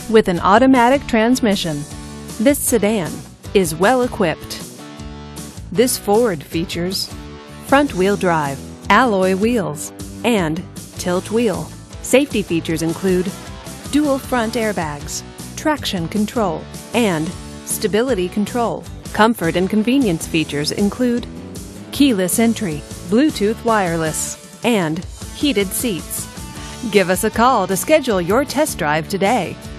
with an automatic transmission. This sedan is well equipped. This Ford features front-wheel drive, alloy wheels, and tilt wheel. Safety features include dual front airbags, traction control, and stability control. Comfort and convenience features include keyless entry, Bluetooth wireless, and heated seats. Give us a call to schedule your test drive today.